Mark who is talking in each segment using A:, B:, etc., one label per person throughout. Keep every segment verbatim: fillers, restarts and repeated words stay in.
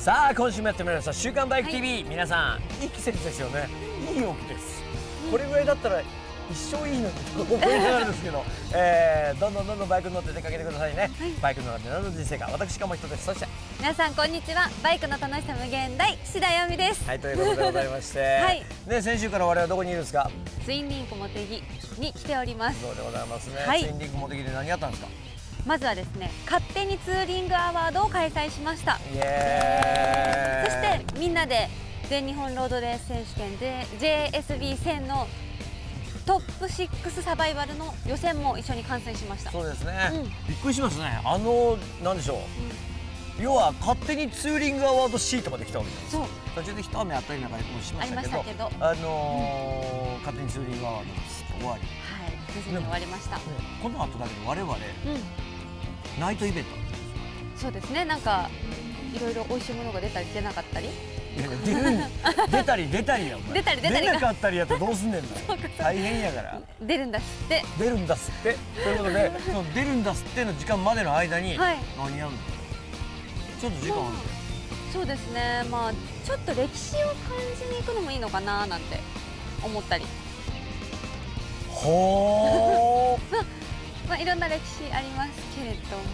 A: さあ今週もやってまいりました週刊バイク ティーブイ、はい、皆さんいい季節ですよね。いい陽気です。これぐらいだったら一生いいのにと思いながらですけど、えー、どんどんどんどんバイクに乗って出かけてくださいね、はい、バイクの中で何の人生か。私鴨人です。そして
B: 皆さんこんにちは。バイクの楽しさ無限大志田由美です。
A: はい、ということでございまして、はいね、先週から我々はどこにいるんですか。
B: ツインリンク茂木に来ております。
A: そうでございますね、
B: はい、
A: ツインリンク茂木で何やったんですか。
B: まずはですね、勝手にツーリングアワードを開催しました。
A: イエーイ。
B: そしてみんなで全日本ロードレース選手権で ジェーエスビーせん のトップシックスサバイバルの予選も一緒に観戦しました。
A: そうですね、うん、びっくりしますね。あのなんでしょう、うん、要は勝手にツーリングアワードシートまで来たわけです。そう、途中で一雨あったりなんかもしましたけど、ありましたけど、あのーうん、勝手にツーリングアワードの終わり、はい、
B: 無事に終わりました。
A: この後だけど我々、うん、ナイトイベント。そうですね、
B: なんかいろいろ美味しいものが出たり出なかったり。
A: 出る出たり出たりや。
B: 出たり出たり。
A: 出なかったりやったらどうすんねんな。大変やから。
B: 出るんだっすって。
A: 出るんだっすって。ということで、その出るんだっすっての時間までの間に何やるの？ちょっと時間あるんで。
B: そうですね。まあちょっと歴史を感じに行くのもいいのかななんて思ったり。
A: ほー。
B: まあいろんな歴史ありますけれ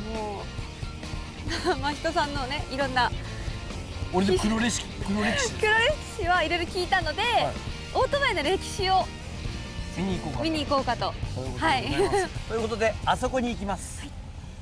B: ども、まあ人さんのねいろんな。
A: 俺で黒歴史黒歴史
B: 黒歴史はいろいろ聞いたので、はい、オートバイの歴史を
A: 見に行こうか
B: 見に行こうかと。はい。
A: ということであそこに行きます。はい、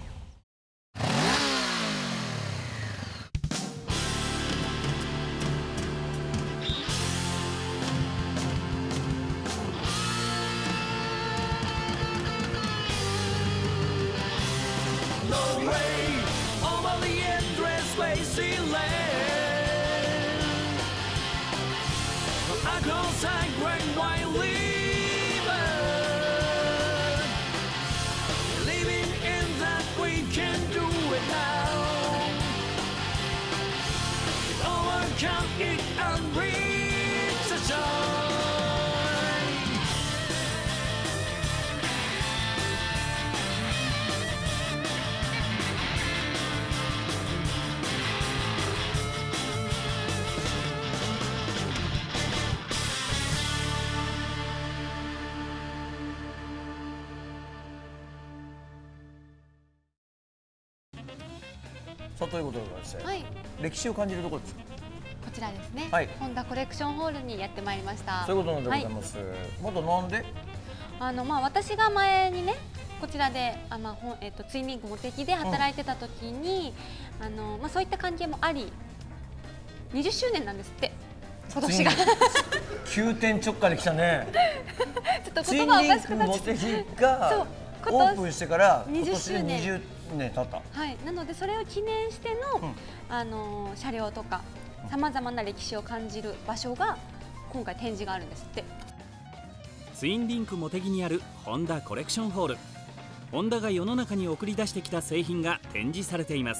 A: さあということでございまして、はい、歴史を感じるところですか。
B: こちらですね、
A: はい、
B: ホンダコレクションホールにやってまいりました。
A: そういうことなんでございます。はい、まだなんで
B: あの、まあ、私が前にねこちらであ、まあほんえっと、ツインリンク茂木で働いてた時に、うん、あのまあ、そういった関係もありにじゅっしゅうねんなんですって今年が。
A: 急転直下できたね。
B: ちょっと言葉おかしくなっちゃった。
A: ツインリンク茂木がオープンしてから今年でにじゅうねん経った。
B: はい、なのでそれを記念しての、うん、あの車両とかさまざまな歴史を感じる場所が今回展示があるんですって。
C: ツインリンク茂木にあるホンダコレクションホール。ホンダが世の中に送り出してきた製品が展示されています。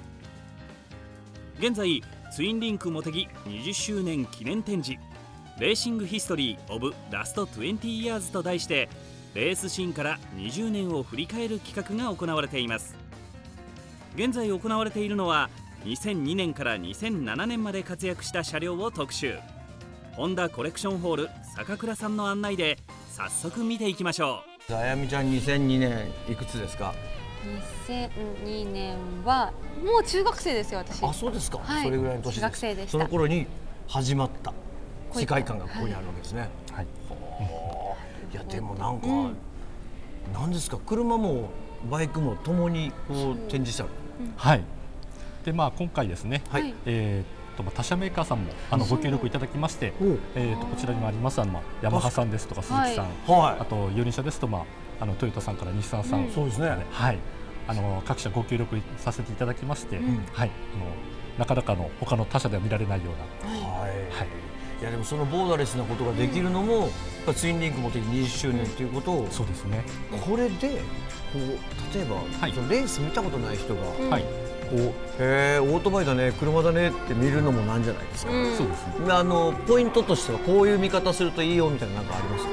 C: 現在ツインリンク茂木にじゅっしゅうねん記念展示レーシングヒストリーオブラストにじゅうイヤーズと題してレースシーンからにじゅうねんを振り返る企画が行われています。現在行われているのはにせんにねんからにせんななねんまで活躍した車両を特集。ホンダコレクションホール坂倉さんの案内で早速見ていきましょう。
A: あやみちゃんにせんにねんいくつですか。
B: にせんにねんはもう中学生ですよ私。
A: あ、そうですか、はい、それぐらいの年で。
B: 中学生でした。
A: その頃に始まった世界観がここにあるわけですね。はい、いやでもなんか、うん、なんですか、車もバイクもともにこう展示してある。
D: うん、はい。でまあ今回ですね、はい、えー、と他社メーカーさんもあのご協力いただきまして、えー、とこちらにもありますあの、まあ、ヤマハさんですとか鈴木さん、はい、あと四輪車ですと、まあ、あのトヨタさんから日産さん、うん、
A: そうですね、
D: はい、あの各社ご協力させていただきまして、うん、はい、あのなかなかの他の他社では見られないような。はい、はい、
A: いやでもそのボーダレスなことができるのも、うん、ツインリンクもにじゅっしゅうねんということを、
D: そうですね。
A: これでこう例えば、はい、そのレース見たことない人が、はい、こうへえオートバイだね車だねって見るのもなんじゃないですか。そうですね。あのポイントとしてはこういう見方するといいよみたいななんかあります？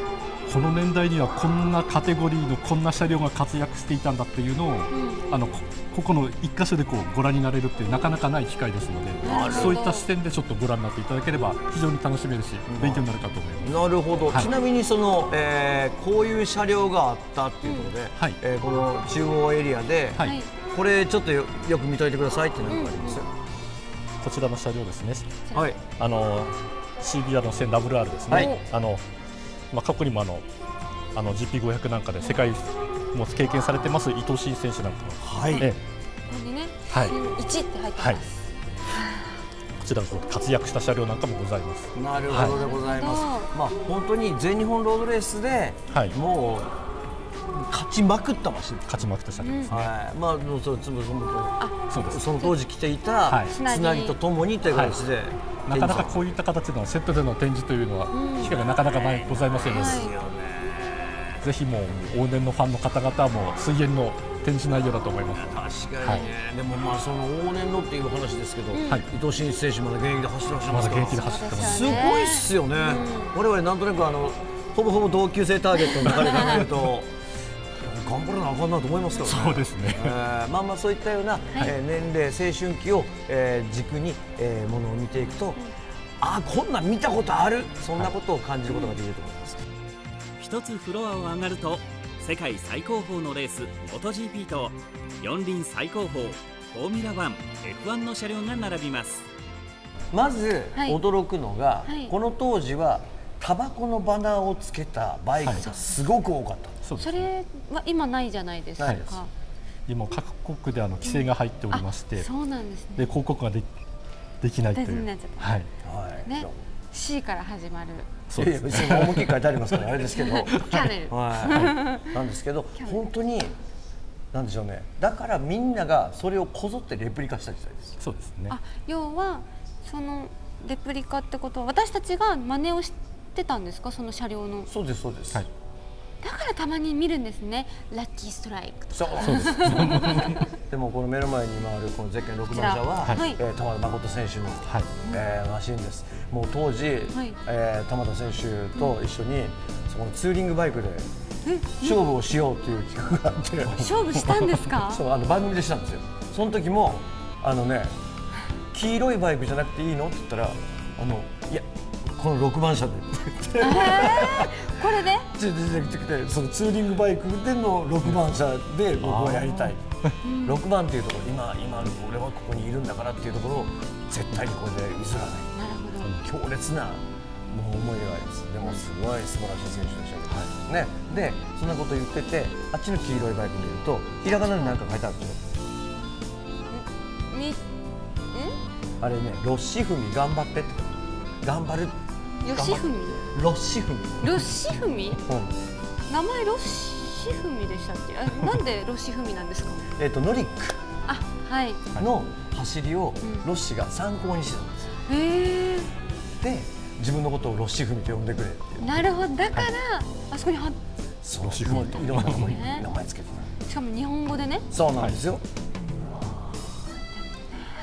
D: この年代にはこんなカテゴリーのこんな車両が活躍していたんだっていうのを、うん、あの こ, ここの一箇所でこうご覧になれるっていうなかなかない機会ですので、そういった視点でちょっとご覧になっていただければ非常に楽しめるし、勉強になるかと思います。
A: なるほど、はい、ちなみにその、えー、こういう車両があったっていうことで、うん、はい、えー、この中央エリアで、はい、これちょっと よ, よく見といてくださいっていうのがありますよ、
D: うん、こちらの車両ですね、はい、あの シービーアール の せんダブリューアール ですね、はい、あのまあ、過去にもあのあの ジーピーごひゃく なんかで世界も経験されてます伊藤慎選手なんかも、はい、ええ、
B: ここにね、はい、いちって入ってます、はい、こ
D: ちらの活躍した車両なんかもございます。
A: なるほどでございます、はい、まあ本当に全日本ロードレースで、はい、もう勝ちまくったマシン、
D: 勝ちまくった車両ですね、
A: はい、まあそのそのその当時着ていた、はい、つなぎとともにという形で、はい、
D: なかなかこういった形のセットでの展示というのは機会がなかなかないございませんので、ぜひもう往年のファンの方々はもう水泳の展示内容だと思います。
A: 確かにね、はい、でもまあその往年のっていう話ですけど、はい、伊藤慎一選手まだ現役で走ってらっしゃいますから、
D: まだ現役で走ってます。
A: すごいっすよね、うん、我々なんとなくあのほぼほぼ同級生ターゲットの中で考えると頑張らなあかんなと思いますからね。
D: そうですね、
A: えー、まあまあそういったような、はい、えー、年齢青春期を、えー、軸に、えー、ものを見ていくと、うん、あこんなん見たことある、そんなことを感じることができると思います。
C: 一つフロアを上がると世界最高峰のレース モトジーピー と四輪最高峰フォーミュラワン、エフワン の車両が並びます。
A: まず驚くのが、はい、この当時はタバコのバナーをつけたバイクがすごく多かった、はい、
B: そ, それは今ないじゃないですか。
D: 今各国であの規制が入っておりまして、うん、
B: そうなんですね。
D: で広告が で, できないという、はい、
B: ね、C から始まる。
A: そうですね、別に思いっきり書いてありますからあれですけど、
B: キャネル、
A: はい、なんですけど本当になんでしょうね。だからみんながそれをこぞってレプリカした時代です。
D: そうですね。
B: あ、要はそのレプリカってことは私たちが真似をしてたんですか、その車両の。
A: そうですそうです。はい。
B: だからたまに見るんですね、ラッキーストライクとか。
A: そうです。でもこの目の前に今あるこのゼッケンろくばん車は、はい、えー、玉田誠選手の、はい、えー、マシンです。もう当時、はい、えー、玉田選手と一緒に、うん、そこのツーリングバイクで勝負をしようという企画があって、うん、
B: 勝負したんですか？
A: そう、あの番組でしたんですよ。その時もあのね、黄色いバイクじゃなくていいのって言ったら、あのいやこのろくばん車で
B: えー、これで
A: そのツーリングバイクでのろくばん車で僕はやりたい、ろくばんっていうところ、今今俺はここにいるんだからっていうところを絶対にこれで譲らない。なるほど。強烈なもう思いがあります。でもすごい素晴らしい選手でしたけど、はいね、でそんなこと言ってて、あっちの黄色いバイク見るとひらがなで何か書いてあるでしょ。み、ん？あれね、ロッシフミ頑張ってって、頑張る。
B: ヨシフミ？
A: ロッシフミ。
B: ロッシフミ？うん。名前ロッシフミでしたっけ？あ、なんでロッシフミなんですか？
A: えっとノリック。
B: あ、はい。
A: の走りをロッシが参考にしてたんです。へえ。で、自分のことをロッシフミと呼んでくれって。
B: なるほど。だから、はい、あそこには。
A: そう。ロッシフミといろんなところに名前つけてた。
B: しかも日本語でね。
A: そうなんですよ。はい、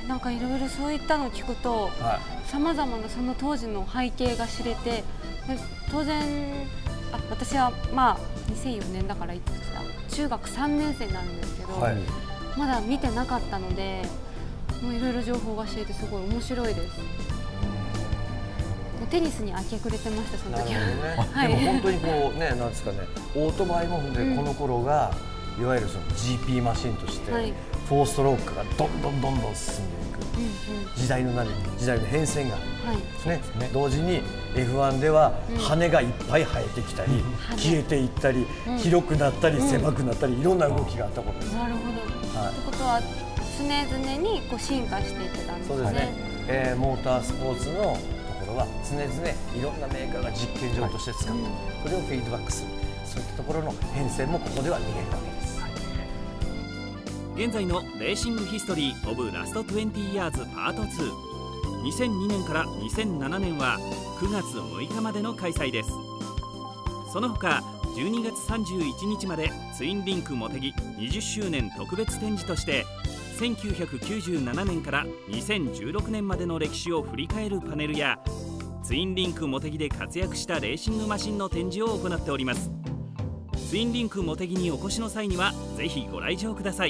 B: なんかいろいろそういったのを聞くと。はい。さまざまなその当時の背景が知れて、当然あ私はまあにせんよねんだからいつだ中学さんねん生になるんですけど、はい、まだ見てなかったので、もういろいろ情報が知れてすごい面白いです。もうテニスに明け暮れてました、その時は。
A: ね、はい、でも本当にこうね、なんですかね、オートバイもで、うん、この頃がいわゆるその ジーピー マシンとして、はい、フォーストロークがどんどんどんどん進んでいく。時代の何時代の変遷が、はいね、同時に エフワン では羽がいっぱい生えてきたり、うん、消えていったり、うん、広くなったり、うん、狭くなったり、いろんな動きがあったことです。
B: なるほど、はい、ということは常々にこう進化していってたんですね。
A: そうですね、えー、モータースポーツのところは常々いろんなメーカーが実験場として使って、はい、それをフィードバックする、そういったところの変遷もここでは見れるわけです。
C: 現在のレーシングヒストリーオブラストにじゅうイヤーズパートツー、にせんにねんからにせんななねんはくがつむいかまでの開催です。その他じゅうにがつさんじゅういちにちまでツインリンクもてぎにじゅっしゅうねん特別展示として、せんきゅうひゃくきゅうじゅうななねんからにせんじゅうろくねんまでの歴史を振り返るパネルや、 ツインリンクモテギで活躍したレーシングマシンの展示を行っております。ツインリンクモテギにお越しの際にはぜひご来場ください。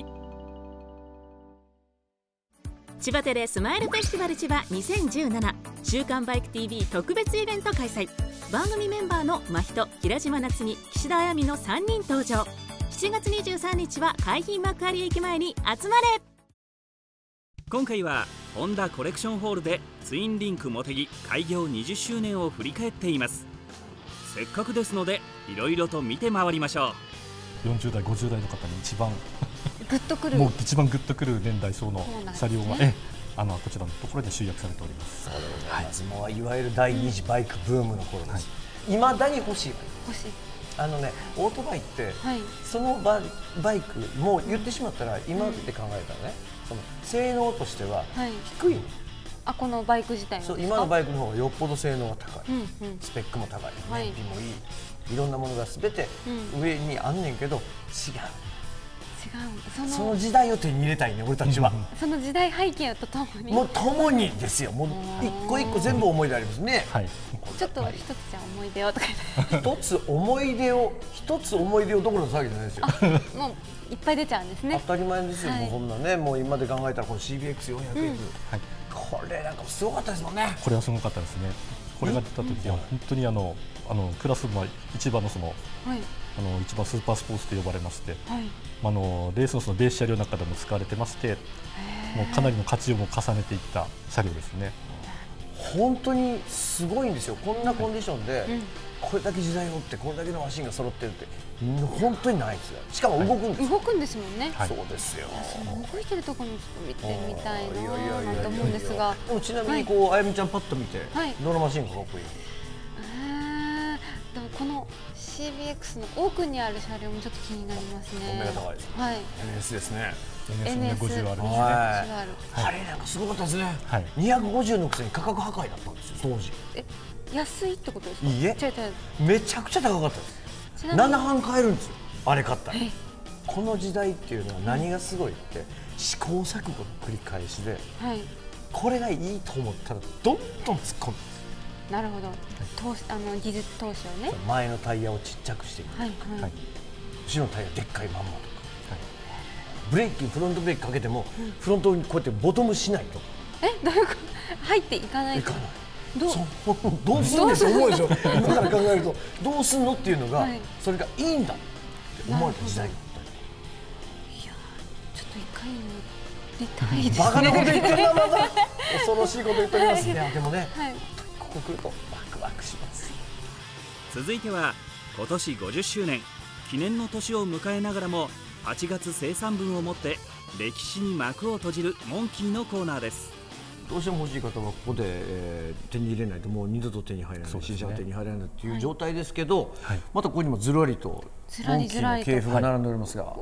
E: 千葉テレスマイルフェスティバル千葉にせんじゅうなな週刊バイク ティーブイ 特別イベント開催。番組メンバーの真人、平島夏美、岸田彩美のさんにん登場。しちがつにじゅうさんにちは海浜幕張駅前に集まれ。
C: 今回はホンダコレクションホールでツインリンクモテギ開業にじゅっしゅうねんを振り返っています。せっかくですのでいろいろと見て回りましょ
D: う。よんじゅうだいごじゅうだいの方に一番
B: グッとくる、
D: もう一番グッとくる年代層の車両が、ね、えあのこちらのところで集約されております。
A: そうでございます、はい、もういわゆる第二次バイクブームの頃です。いま、はい、だに欲しい
B: 欲しい
A: あのね、オートバイって、はい、そのバイ、バイクもう言ってしまったら今まで考えたらね、その性能としては低い、はい、
B: あこのバイク自体の
A: そう今のバイクの方がよっぽど性能が高い、うんうん、スペックも高い、燃費もいい、いろんなものがすべて上にあんねんけど、うん、違う
B: 違う その、
A: その時代を手に入れたいね、俺たちは。
B: その時代背景とともに
A: もうともにですよ。もう一個一個全部思い出ありますね。はい、
B: ちょっと一つじゃ思い出をとか
A: 一つ思い出を一つ思い出をどころの騒ぎじゃないですよ。
B: もういっぱい出ちゃうんですね。
A: 当たり前ですよ、はい、もうそんなね、もう今で考えたらこの シービーエックスよんひゃくエフ、うん、はい、これなんかすごかったですもんね。
D: これはすごかったですね。これが出た時は本当にあのあのクラスの一番のその、はい、あの一番スーパースポーツと呼ばれまして、はい、あのレースのそのベース車両の中でも使われてまして、もうかなりの活用も重ねていった車両ですね。
A: 本当にすごいんですよ。こんなコンディションで、はい、うん、これだけ時代を追ってこれだけのマシンが揃ってるって本当にないですよ。しかも動くんです、はい、
B: 動くんですもんね。
A: はい、そうですよ。
B: 動いてるところもちょっと見てみたいなと思うんですが、
A: でもちなみにこう、はい、あやみちゃんパッと見て、はい、どのマシンがかっこいい？
B: でもこの シービーエックス の奥にある車両もちょっと気になりますね。
A: 目が高いです。
B: はい。
A: エヌエス ですね。
D: エヌエスごじゅう あるんですね。
A: あれなんかすごかったですね。はい。にひゃくごじゅうのくせに価格破壊だったんですよ当時。え、
B: 安いってことですか？
A: いいえ。めちゃくちゃ高かったです。ななはん買えるんですよ。あれ買ったら。この時代っていうのは何がすごいって試行錯誤の繰り返しで、はい、これがいいと思ったらどんどん突っ込む。
B: なるほど、投資あの技術投資をね、
A: 前のタイヤをちっちゃくしていく、はいはい、後ろのタイヤでっかいまんまとか、はい、ブレーキフロントブレーキかけても、うん、フロントにこうやってボトムしないと、
B: えどういうこと入っていかないと、いかない
A: どうどうすんねんと思うでしょ今から考えるとどうすんのっていうのが、はい、それがいいんだって思われた時代があったり、
B: いやちょっと一回乗りたいですね。
A: バカなこと言ってるな、まだ恐ろしいこと言っておりますね。でもね、はい、ここ来るとワクワクします。
C: 続いては今年ごじゅっしゅうねん記念の年を迎えながらもはちがつ生産分をもって歴史に幕を閉じるモンキーのコーナーです。
A: どうしても欲しい方はここで、えー、手に入れないともう二度と手に入らない、ね、新車が手に入らないという状態ですけど、はい、またここにもずらりとモンキーの系譜が並んでおりますが、はい、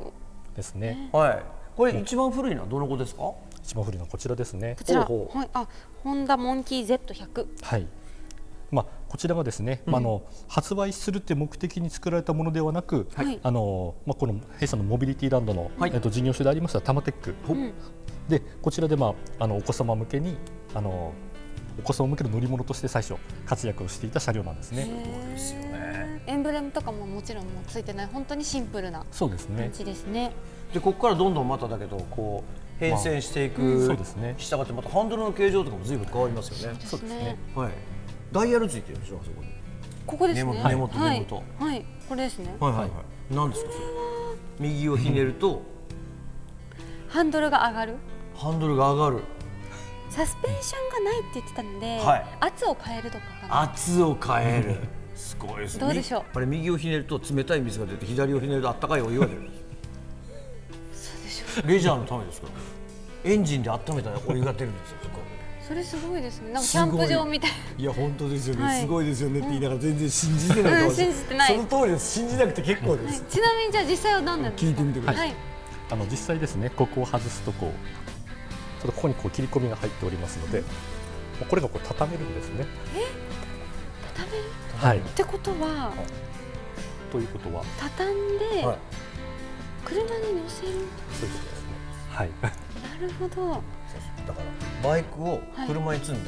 D: ですね。
A: はい。これ一番古いのはどの子ですか？
D: 一番古いのはこちらですね。
B: こちら、はい、あ、ホンダモンキー ゼットひゃく。
D: はい。まあこちらがですね、うん、まああの発売するって目的に作られたものではなく、はい、あのまあこの弊社のモビリティランドの、はい、えっと事業所でありましたタマテック、うん、でこちらでまああのお子様向けにあのお子様向けの乗り物として最初活躍をしていた車両なんですね。
A: そうですよね。
B: エンブレムとかももちろんもうついてない本当にシンプルな感じですね。
A: でここからどんどんまただけどこう変遷していく、まあうん、そうですね。したがってまたハンドルの形状とかも随分変わりますよね。
B: そうですね。
A: はい。ダイヤルついてるでしょ、あそこに。
B: ここですね。
A: 根元根元。
B: はい。これですね。
A: はいはいはい。何ですかそれ。右をひねると
B: ハンドルが上がる。
A: ハンドルが上がる。
B: サスペンションがないって言ってたので、はい、圧を変えるとかかな。
A: 圧を変える。すごいですね。
B: どうでしょう。
A: あれ右をひねると冷たい水が出て、左をひねると温かいお湯が出る。
B: そうでしょう。
A: レジャーのためですから。エンジンで温めたらお湯が出るんですよ。
B: それすごいですね。なんかキャンプ場みたいな。
A: いや本当ですよね、はい、すごいですよねって言いながら全然信じてない、
B: うん、信じてない。
A: その通りです。信じなくて結構です。
B: はい、ちなみにじゃあ実際は何なんですか。
A: 聞いてみてください。
B: はい、
D: あの実際ですね、ここを外すとこうちょっとここにこう切り込みが入っておりますので、これがこう畳めるんですね。
B: え？畳める？
D: はい。
B: ってことは、
D: ということは
B: 畳んで、はい、車に乗せる。そういうことですね。はい。なるほど。
A: だからバイクを車に積んで、はい、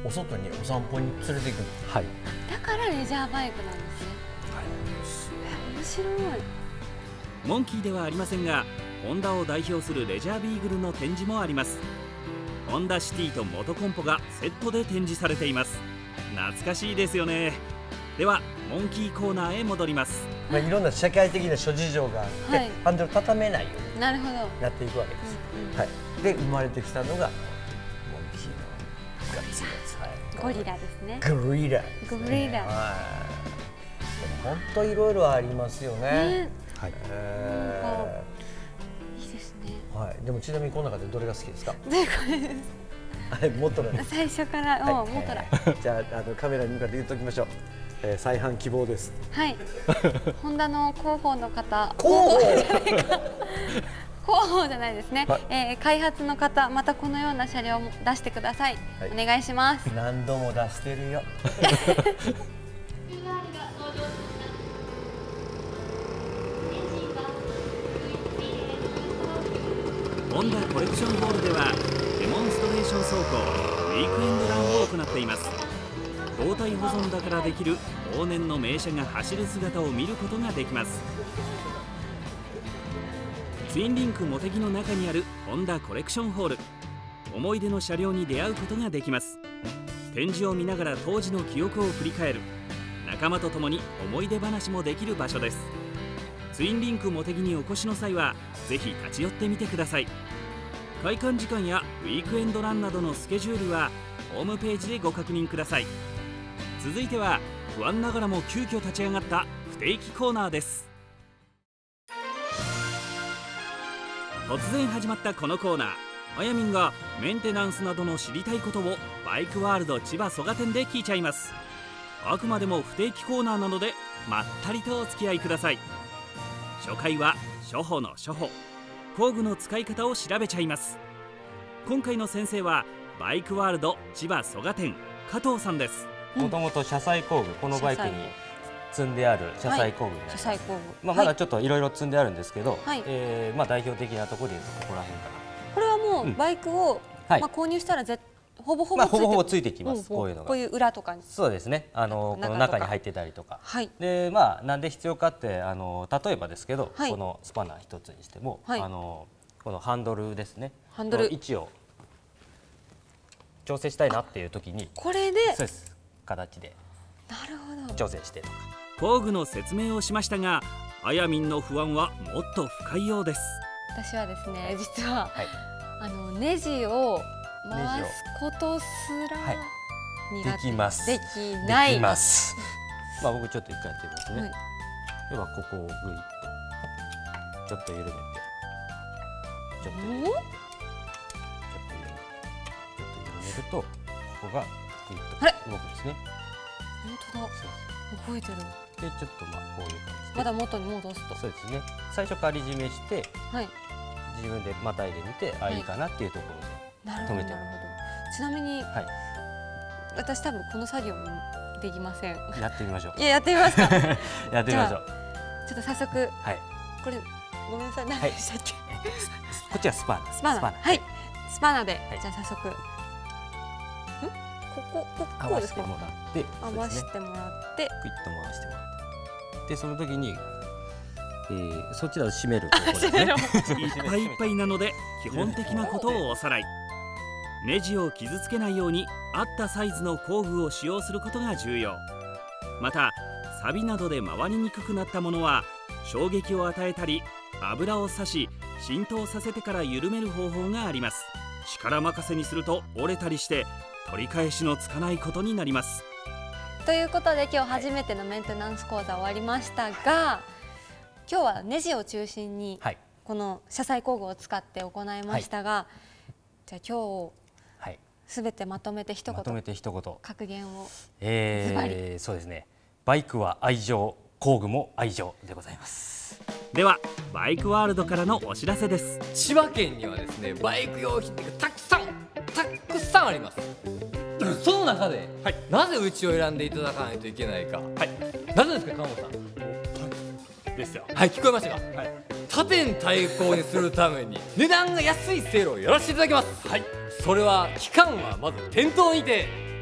A: お外にお散歩に連れて行くの。
D: はい。
B: だからレジャーバイクなんですね。面白い。
C: モンキーではありませんが、ホンダを代表するレジャービーグルの展示もあります。ホンダシティとモトコンポがセットで展示されています。懐かしいですよね。ではモンキーコーナーへ戻ります。
A: まあいろんな社会的な諸事情があって、はい、ハンドル畳めないようになっていくわけです。うんうん、はい。で生まれてきたのがモンキーのガツガツ、はい、
B: ゴリラですね。
A: ゴリラ、ね。
B: ゴリラ。
A: はい。本当いろいろありますよね。ね、
D: はい。
A: え
B: ー、いいですね。
A: はい。でもちなみにこの中でどれが好きですか？
B: これです。
A: あれモトラ。
B: 最初からもうモトラ。
A: じゃああのカメラに向かって言っておきましょう。えー、再販希望です。
B: はい。ホンダの広報の方。
A: 広報。
B: 広報じゃないですね。はい、えー、開発の方、またこのような車両も出してください。はい、お願いします。
A: 何度も出してるよ。
C: ホンダコレクションホールではデモンストレーション走行ウィークエンドランを行っています。動体保存だからできる往年の名車が走る姿を見ることができます。ツインリンクモテギの中にあるホンダコレクションホール、思い出の車両に出会うことができます。展示を見ながら当時の記憶を振り返る、仲間と共に思い出話もできる場所です。ツインリンクモテギにお越しの際はぜひ立ち寄ってみてください。開館時間やウィークエンドランなどのスケジュールはホームページでご確認ください。続いては不安ながらも急遽立ち上がった不定期コーナーです。突然始まったこのコーナー、あやみんがメンテナンスなどの知りたいことをバイクワールド千葉蘇我店で聞いちゃいます。あくまでも不定期コーナーなのでまったりとお付き合いください。初回は初歩の初歩、工具の使い方を調べちゃいます。今回の先生はバイクワールド千葉蘇我店加藤さんです。
F: もともと車載工具、このバイクに積んである車載工具になります。
B: 車載工具、
F: まあまだちょっといろいろ積んであるんですけど、
B: はい、
F: えーまあ代表的なところでいうとここら辺かな。
B: これはもうバイクを、うん、まあ購入したらぜほぼほぼついて、
F: まあ、ほぼほぼついてきます、うん、こういうのが。
B: こういう裏とかに。
F: そうですね。あのこの中に入ってたりとか。
B: はい、
F: でまあなんで必要かってあの例えばですけど、
B: はい、
F: このスパナー一つにしても、
B: はい、
F: あのこのハンドルですね。
B: ハンドル
F: 位置を調整したいなっていう時に、
B: これで
F: そうです形で。
B: なるほど。
F: 調整してとか。
C: 工具の説明をしましたが、あやみんの不安はもっと深いようです。
B: 私はですね、実は、はい、あのネジを回すことすら苦手、
F: できます。
B: できない。
F: できます。まあ僕ちょっと一回やってみますね。はい、ではここをグイッとちょっと緩めて、ちょっと緩めて、ちょっと緩めて、ちょっと緩めるとここがグイッと動くんですね。
B: 本当だ。動いてる。
F: でちょっとまあこういう感じで。
B: まだ元に戻すと。
F: そうですね。最初仮締めして、
B: はい、
F: 自分でまたいでみて、あ、いいかなっていうところで止めてる。
B: ちなみに、はい、私多分この作業もできません。
F: やってみましょう。
B: いややってみますか。
F: やってみましょう。
B: ちょっと早速、はい、これごめんなさい、何でしたっけ。
F: こっちはスパナ。
B: スパナ。はい。スパナで、じゃあ早速。ここここですか。
F: 合わせてもらって、
B: 合わせてもらって、
F: クイッと回してもらって。でその時に、えー、そっちだと閉めるところですね。
C: いっぱいいっぱいなので基本的なことをおさらい。ネジを傷つけないように合ったサイズの工具を使用することが重要。また錆などで回りにくくなったものは衝撃を与えたり油を刺し浸透させてから緩める方法があります。力任せにすると折れたりして取り返しのつかないことになります。
B: ということで今日初めてのメンテナンス講座終わりましたが、今日はネジを中心にこの車載工具を使って行いましたが、はい、じゃあ今日すべてまとめて一言、まとめて一言格言を、
F: えー、そうですね、バイクは愛情、工具も愛情でございます。
C: ではバイクワールドからのお知らせです。
G: 千葉県にはですね、バイク用品がたくさんたくさんあります。その中で、はい、なぜうちを選んでいただかないといけないか、はい、なぜですか、川本さん。ですよ。はい、聞こえましたか。はい、他店対抗にするために値段が安いセールをやらせていただきます。はい、それは期間はまず店頭にて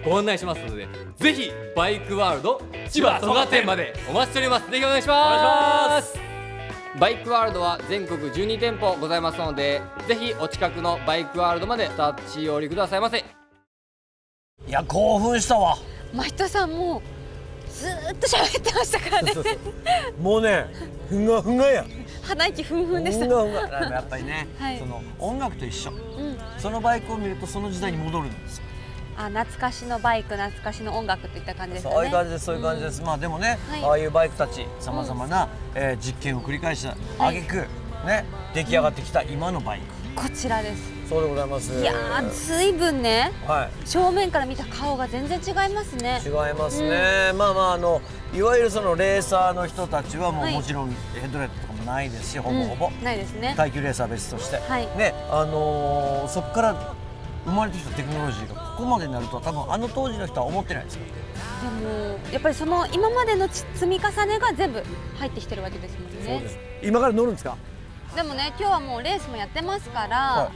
G: ご案内しますので、ぜひバイクワールド千葉蘇我店までお待ちしております。ぜひお願いします。バイクワールドは全国じゅうにてんぽございますので、ぜひお近くのバイクワールドまでお立ち寄りくださいませ。い
A: や興奮したわ。
B: 真人さんもずーっと喋ってましたからね。
A: もうねふんがふんがや
B: 鼻息ふんふんでした。
A: ふんがふんがやっぱりね、
B: はい、
A: その音楽と一緒、
B: うん、
A: そのバイクを見るとその時代に戻るんですよ。
B: あ、懐かしのバイク、懐かしの音楽といった感じですかね。
A: そういう感じです、そういう感じです。うん、まあでもね、はい、ああいうバイクたちさまざまな、うん、えー、実験を繰り返した挙句、はい、ね出来上がってきた今のバイク、
B: こちらです。
A: そうでございます。
B: いやー、ずいぶんね、はい、正面から見た顔が全然違いますね。
A: 違いますね。うん、まあまああのいわゆるそのレーサーの人たちはもう、はい、もちろんヘッドライトとかもないですし、ほぼほぼ、うん、ないですね。耐久レーサー別として、はい、ね、あのー、そこから生まれてきたテクノロジーがここまでになるとは多分あの当時の人は思ってないですよ。
B: でもやっぱりその今までの積み重ねが全部入ってきてるわけですもんね。
A: そうです。今から乗るんですか？
B: でもね、今日はもうレースもやってますから、はい、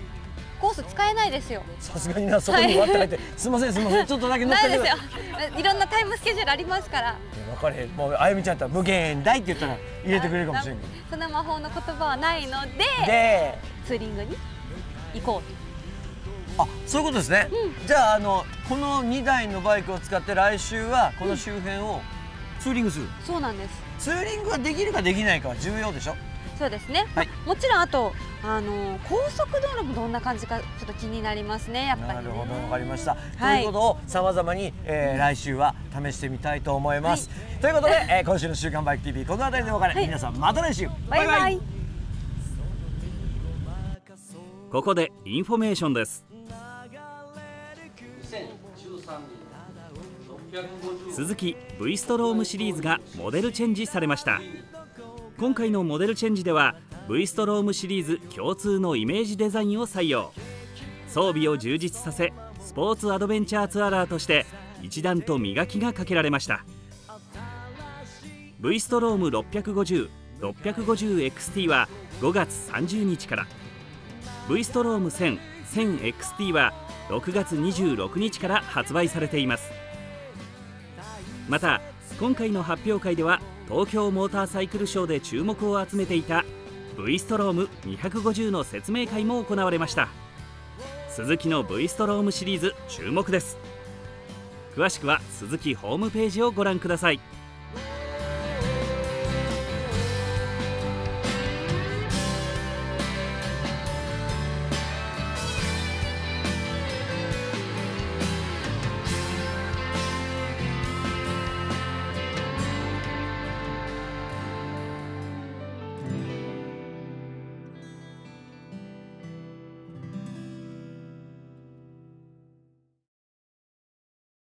B: コース使えないですよ。
A: さすがにな、そこに割って入って、すみませんすみません、ちょっとだけ乗ってください。
B: ないですよ。いろんなタイムスケジュールありますから。
A: 分かれへん。もうあゆみちゃんとは無限大って言ったら入れてくれるかもしれない。
B: その魔法の言葉はないので、
A: で
B: ツーリングに行こうと。
A: あ、そういうことですね。うん、じゃあ、あのこのにだいのバイクを使って来週はこの周辺をツーリングする。
B: うん、そうなんです。
A: ツーリングができるかできないかは重要でしょ。
B: そうですね。はい、もちろんあとあの高速道路もどんな感じかちょっと気になりますね。やっぱり、ね。なるほど、わかりました。はい、ということをさまざまに、えー、来週は試してみたいと思います。はい、ということで、えー、今週の週刊バイク ティービー この辺りでお別れ。はい、皆さんまた来週。 バイバイ。バイバイ。
C: ここでインフォメーションです。スズキ V ストロームシリーズがモデルチェンジされました。今回のモデルチェンジでは V ストロームシリーズ共通のイメージデザインを採用。装備を充実させ、スポーツアドベンチャーツアラーとして一段と磨きがかけられました。 V ストロームろっぴゃくごじゅう、ろっぴゃくごじゅうエックスティー はごがつさんじゅうにちから、 V ストロームせん、せんエックスティー はろくがつにじゅうろくにちから発売されています。また今回の発表会では東京モーターサイクルショーで注目を集めていた V ストロームにひゃくごじゅうの説明会も行われました。スズキの V ストロームシリーズ注目です。詳しくはスズキホームページをご覧ください。